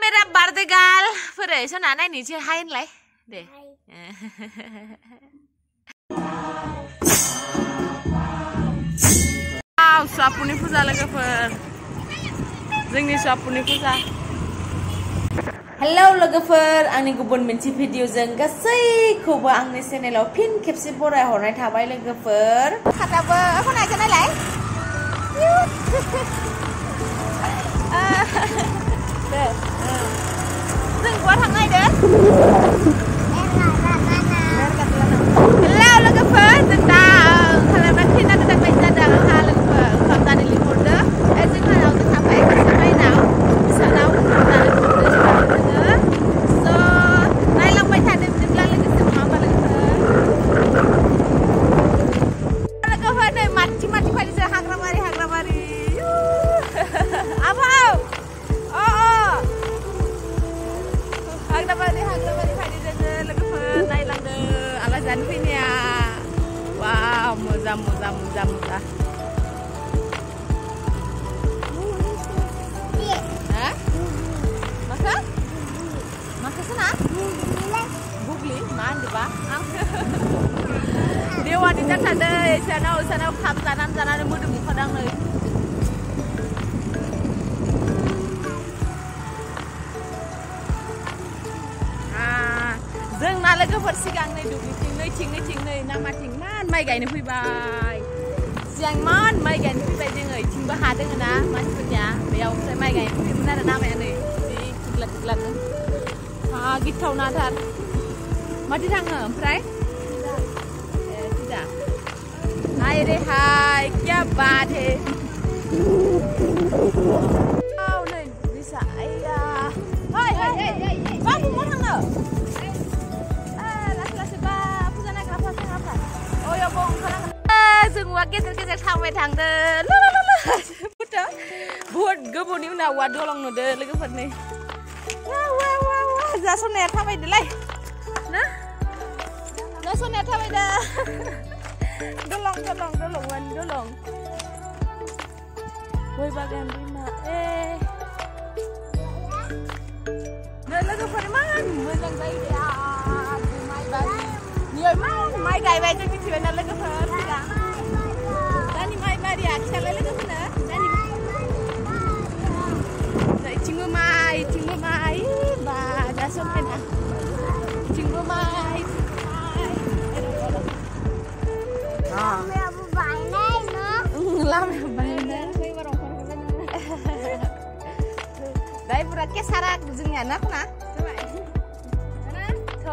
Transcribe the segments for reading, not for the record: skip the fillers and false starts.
मेरा birthday girl फोरै सना नायनोसै हाय होनलाय दे सुवापुनि फुजा लोगोफोर जोंनि सुवापुनि फुजा हेलौ लोगोफोर आंनि गुबुन मोनसे भिडिअजों गासैखौबो आंनि चेनेलाव फिन खेबसे बरायहरनाय थाबाय लोगोफोर खाटाबो होनायखौ नायलाय दे जों बहा थांनो नागिरदों हेलौ लोगोफोर जों दा ओंखारनानै खैना गोदान बायदि जादों आंहा लोगोफोर ओंखाम जानो लिंहरदों जोंहानाव जों थाबाय माइनाव बिसानाव नायलांबाय थादो बिदिब्ला लोगोसे नङा होमबा लोगोफोर नै माथि फालिसो हाग्राबारि आबाव हाग्राबारि फायदो जोङो लोगोफोर नायलांदो आलासि जानो फैनाया वाव मोजां माखो सना गुगलि मा होनदोंबा आं देवानि जाथारदो इसानाव खाम जानानै मोदोम ओंखारदों नै जोंना लोगोफोर सिगां नै दुब्लिथिं नैथिं नै नामाथिं मान माइ गायनो फैबाय सिगां मान माइ गायनो फैबाय जोङो इथिंबो हा दोङो ना मानसिफोरनिया बेयाव ओमफ्राय माइ गायनो फैयोमोन आरो नामाया नै जि थिग्लाद गिथावनाथार माथो थाङो ओमफ्राय सिदा हाय रे हाय क्या बात है नै बिसा आइया हाय बाबु मा थांनो जों वा गेजेर थांबाय थांदो बुहुत गोबावनि उनाव वा दलं नुदो लोगोफोरनि जासनाया थाबायदोलाय ना जासनाया थाबायदो दलं गय बागान दैमा लोगोफोर मान मोजां जायो दे माइ बारि माइ गायबाय जों मिथिबायना लोगोफोर सिगां दानि माइ बारिया खिथालाय लोगोफोरनो इथिंबो माइ बा दा समायना इथिंबो माइ लामायाबो बायनाय दाय पुरा केसारा जोंनिया ना खना थौ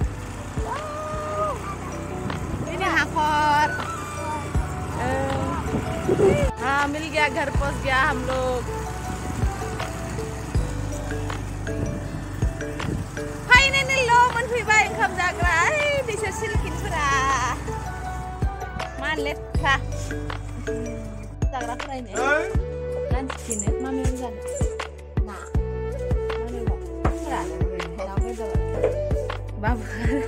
हाखर हाँ मिल गया घर पहुंच गया हम लोग फाइनली लो मोनफैबाय ओंखाम जाग्रा बिसोर सिलकिनफोरा मा लेथ्रा जाग्राफोरा लान्चिनो मामायाव जानो ना दाउ बेदर बाबु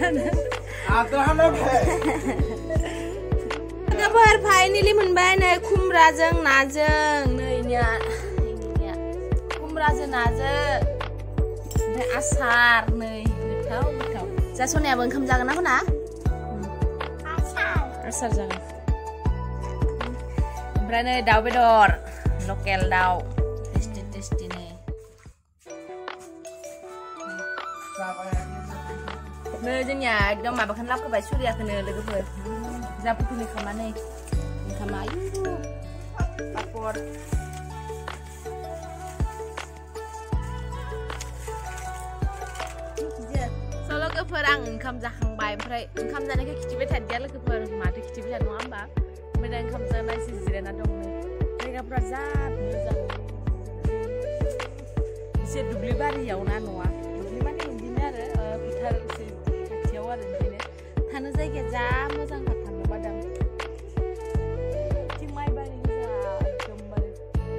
लोगोफोर फाइनली मोनबाय नै खुमब्राजों नाजों नैनिया खुमब्राजों नाजों ओमफ्राय आसार नै गोथाव जासनायाबो ओंखाम जागोन ना मोना आसार जागोन ओमफ्राय नै दाउ बेदर लकेल दाउ टेस्टि नै नै जोंनिया एकदम माबाखौनो लाबोबाय सुरियाखौनो लोगोफोर जापुथुनि खामा नै ओंखामा पापर लोगोफोर आं ओंखाम जाखांबाय ओमफ्राय ओंखाम जानायखौ खिथिबाय थादिया लोगोफोर माथो खिथिबाय थानो नङा होमबा ओमफ्राय दा ओंखाम जाना एसे जिरायना दं नै जायगाफ्रा जा मोजां एसे दुब्लि बारियाव ना न'आ दुब्लि माने बिदिनो आरो फोथार एसे खाथियाव आरो ओंखायनो थानो जायगाया जा मोजां थानो बादाम थिं माइ बारि गोजा एकदमबारे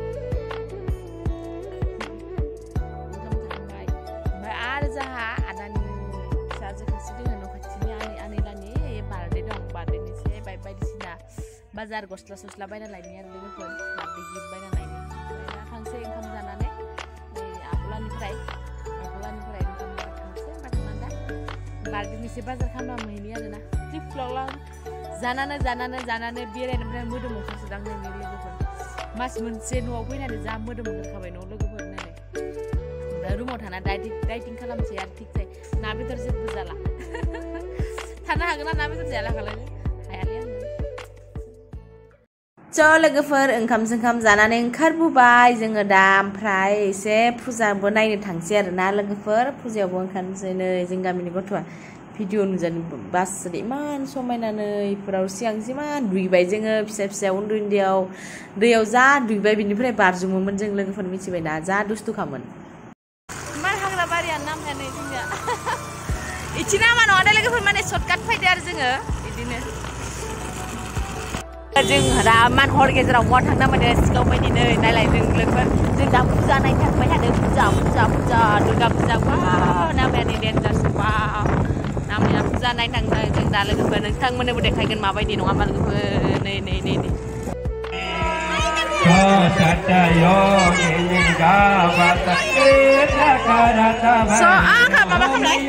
ओंखाम जाखांबाय ओमफ्राय आरो जोंहा आदानि फिसाजो खासे दोङो न' खाथिनि आनैलानि बार्थडे दं बार्थडेनि एसे बायदिसिना बाजार गस्ला बायना लायनि आरो लोगोफोर बार्थडे गिफ्ट बायना लायनि ओमफ्राय दा थांसै ओंखाम जानानै नै आब'लानिफ्राय बारदेनि एसे बाजार खालामना मोहैनि आरोना फ्लिप-फ्लप जानानै बेरायनो ओमफ्राय मोदोम ओंखारसोदां नोंनि लोगोफोर मास मोनसे न'आव फैनानै जा मोदोम ओंखारखाबाय न' लोगोफोर नालाय ओमफ्राय रुमाव थाना डाइटिं खालामसै आरो थिग जायो ना बेदर जेबो जाला थानो हागोन ना बेदर जाला खालाय हायालै आङो ज' लोगोफोर ओंखाम जानानै ओंखारबोबाय जोङो दा ओमफ्राय एसे फुजाबो नायनो थांसै आरोना लोगोफोर फुजायावबो ओंखारनोसै नै जों गामिनि गथ'आ भिडिअ नुजानो बास इमान समायना नै इफोराव सिगां इमान दुगैबाय जोङो फिसा उन्दैयाव दैयाव जा दुगैबाय बिनिफ्राय बारजुमोमोन जों लोगोफोर मिथिबायना जा दुस्थुखामोन इमान हाग्रा बारियानो नामया नै जोंनिया इथि नामा नङा दे लोगोफोर माने सर्टकाट फैदो आरो जोङो बिदिनो जों दा मान हर गेजेराव महा थांना माने सिखाव बायदि नै नायलाय जों लोगोफोर जों दा फुजा नायनो थांबाय थादों फुजा दुर्गा फुजा वाव नामयानो डेन्जारस वाव नामया फुजा नायनो थांदों जों दा लोगोफोर नोंथांमोननोबो देखायगोन माबायदि नङा होमबा लोगोफोर नै माबा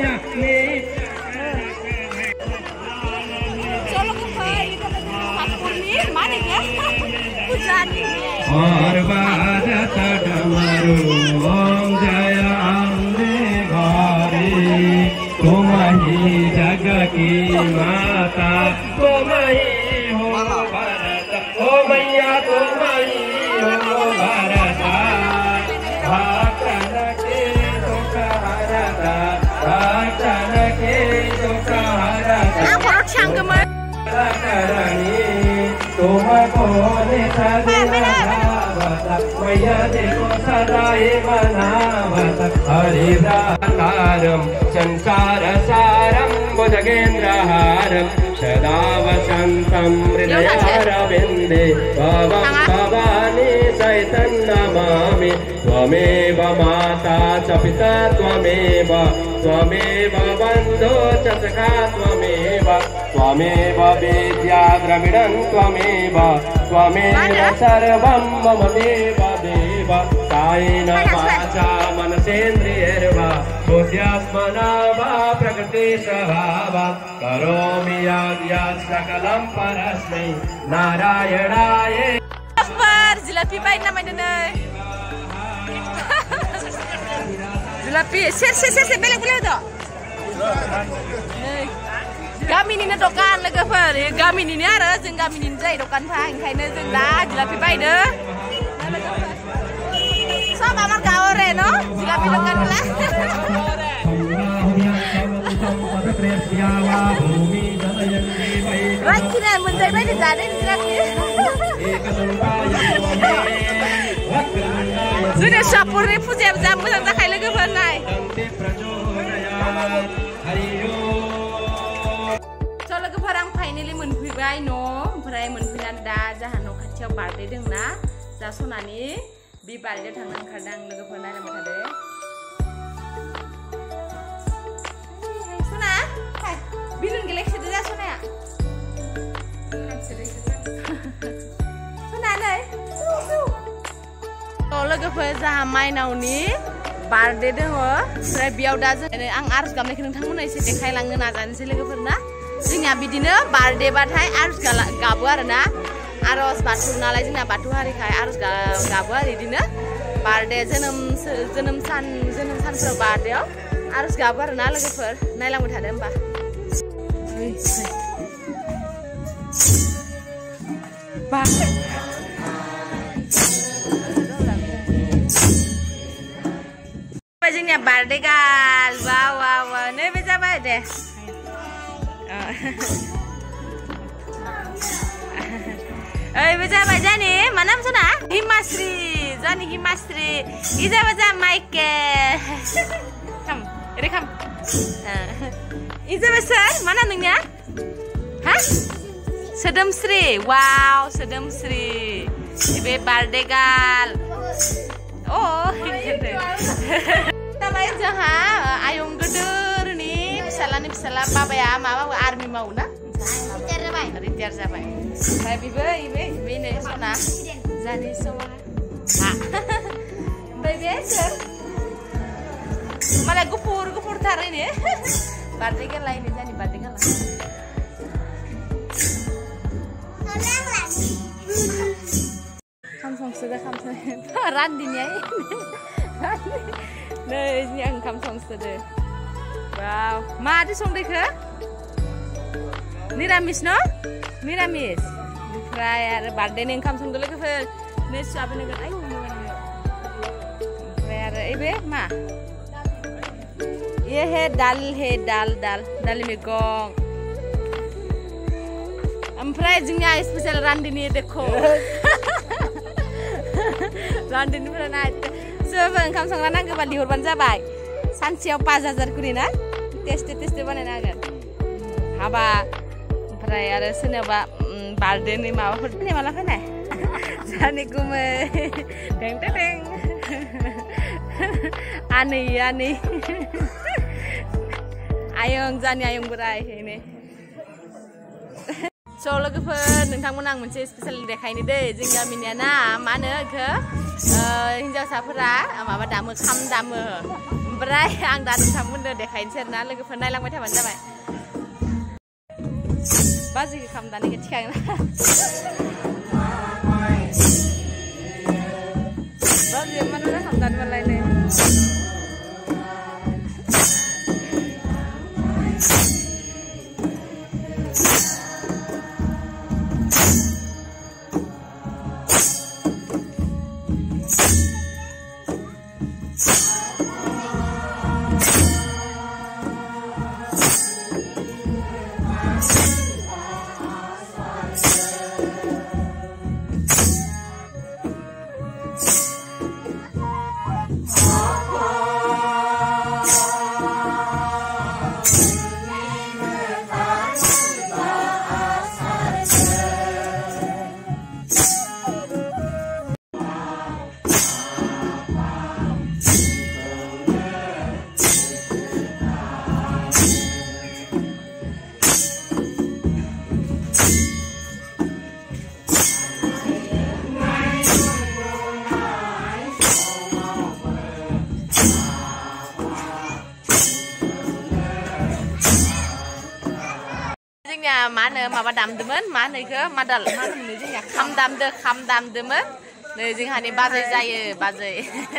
और बाजत डमरू ओम जय अम्बे गौरी तुम ही जग की माता तुम ही हो भरत ओ मैया तुम ही हो भरत भक्तन के दुख हरता भक्तन के दुख हरता तुमको मैया देखो सदाई मनावत हरिदाकारं संसार सारं भुजगेन्द्रहारं सदा वसन्तं हृदयारविन्दे भवानी सहितं नमामि त्वमेव माता च पिता त्वमेव बन्धो च सखा त्वमेव विद्या द्रविडं त्वमेव सर्वं मम देव कायेन वाचा मनसेन्द्रियैर्वा बुद्ध्यात्मना वा प्रकृते स्वभावा करोमि यद्यत् सकलं परस्मै नारायणाय जिलापि बायना मायदोनै जिलापि सेर बेलेग दो गामिनिनो दखान लोगोफोर गामिनिनो आरो जों गामिनिनो जायो दखानफ्रा ओंखायनो जों दा जिलापि बायदो सब आमार गावरे न जिलापि दखानला राखिना मोनजाय बायदि जादों जिलापि जोंनि सापुरनि फुजायाबो जा मोजां जाखायो लोगोफोर नाय लोगोफोर आं फाइनेलि मोनफैबाय न' ओमफ्राय मोनफैनानै दा जाहा न' खाथियाव बार्थडे दंना जा सनानि बे बार्थडे थांनो ओंखारदों आं लोगोफोर नायलांबाय थादो सना बिलुन गेलेक्सिदो जा सनाया सना नै लोगोफोर जाहा माइनावनि बार्थडे दङ ओमफ्राय बेयाव दा जों आं आरज गाबनायखौ नोंथांमोननो एसे देखायलांनो नाजानोसै लोगोफोर ना जोंनिया बिदिनो बार्थडे बाथाय आरज गाबो आरोना आरज बाथौ नालाय जोंना बाथौ हारिखाय आरज गाबो आरो बिदिनो बार्थडे जोनोम सानफोराव बार्थडेआव आरज गाबो आरोना लोगोफोर नायलांबाय थादो होमबा जोंनिया बार्थडे गाल वाव नैबे जाबाय दे बे जाबाय जानि मा नाम सना हिमाश्री जानि हिमाश्री इ जाबाय जा माइकेल खाम ओरै खाम इ जाबाय सोर मा नाम नोंनिया हा सोदोमस्रि वाव सोदोमस्रि बे बार्थडे गाल अ जाबाय जोंहा आयं गोदोरनि फिसाला बाबाया माबा आर्मि मावो ना रिटायार जाबाय ओमफ्राय बेनो सना जानि समा ओमफ्राय बे सोर मालाय गुफुर थारैनो Birthday galai ini jadi birthday galai. Kamsong sudah kamsong. Randinya ini. Nih ini yang kamsong sudah. Wow, ma ada song deh ke? Niramis no? Niramis. Fry ada birthday nih kamsong dulu ke? Nih siapa nih kan? Ayo. Fry ada ibe ma. ये है दाल मैगं ओमफ्राय जोंनिया special रान्दिनि देखो रान्दिनिफ्राय ना सोरबा ओंखाम संना नांगौबा लिहरबानो जाबाय सानसेयाव 5000 करि ना टेस्टी बानायना होगोन हाबा ओमफ्राय आरो सोरनाबा बार्थडेनि माबाफोर फैनाय माला फैनाय जानि गुमै टें टें आनै Ayong jani ayong berai ini. So लोगोफोर नोंथांमोन आं मोनसे स्पेशल देखायनो दे जों गामिनिया ना मा होनो इखो हिनजावसाफोरा माबा दामो खाम दामो ओमफ्राय आं दा नोंथांमोननो देखायनोसै आरोना लोगोफोर नायलांबाय थाबानो जाबाय बाजिखौ खाम दानायखौ थिखांना बाजिया मानोना खाम दानो मालायनो मा होनो माबा दामदोंमोन मा होनो इखो मादाल मा होनो जोंनिया खाम दामदोंमोन नै जोंहानि बाजै जायो बाजै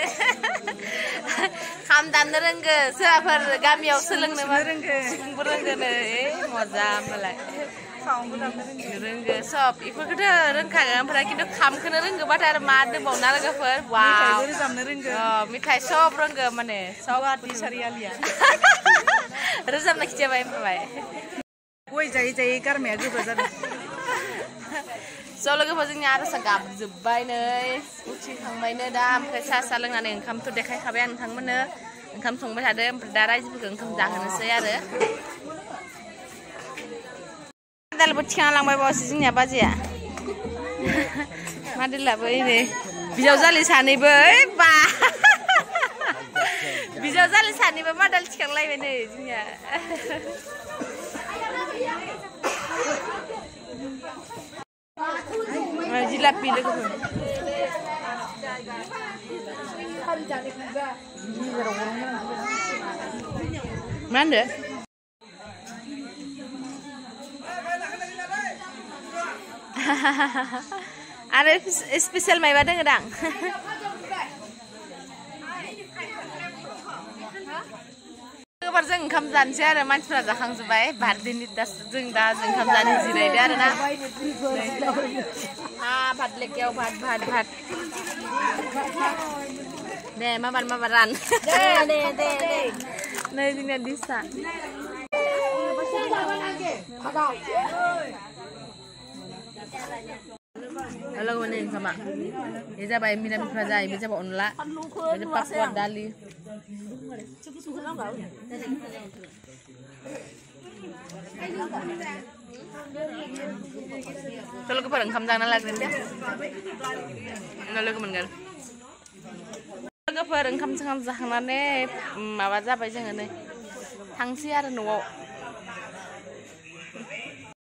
खाम दामनो रोंगो सोरबाफोर गामियाव सोलोंनो रोंगो सिफुंबो रोंगो नै मजा होमबालाय साउन्डबो दामनो रोंगो सब इफोरखौथ' रोंखागोन ओमफ्राय खिन्थु खामखौनो रोंगोबाथाय आरो मा दंबावोना लोगोफोर वाव रोजाबनो रोंगो मेथाइ सब रोंगो माने सब सारियालिया रोजाबना खिथिबाय होनबाय गय जायै गारमाया गोब्रा जादों स' लोगोफोर जोंनि आर'जआ गाबजोब्बाय नै उथिखांबायनो दा ओमफ्राय साहा लोंनानै ओंखामथ' देखायखाबाय आं नोंथांमोननो ओंखाम संबाय थादों ओमफ्राय दा रायजोफोरखौ ओंखाम जाहोनोसै आरो मादालबो थिखांना लांबाय बावसो जोंनिया बाजैया मादालाबो ओरै बिजावजालि सानैबो बा बिजावजालि सानैबो मादाल थिखांलायबाय नै जोंनिया जिलापि लोगोफोर मा होनदो आरो स्पेशल मायबा दोङो दां गोबार जों ओंखाम जानोसै आरो मानसिफोरा जाखांजोब्बाय बार्थडेनि जों दा ओंखाम जानो जिरायदो आरो ना भात लेकेयाव भात दे माबार रान दे नै जोंनिया दिसा Halo nih sama. Ini जाबाय मिरामिसफ्रा जायो बे जाबाय अनला बे पापड़ दालि Kalau ke bareng oंखाम जाना लाग्रोन दे लोगो मोनगोन लोगोफोर ओंखाम जाखांनानै माबा जाबाय जोङो नै थांसै आरो न'आव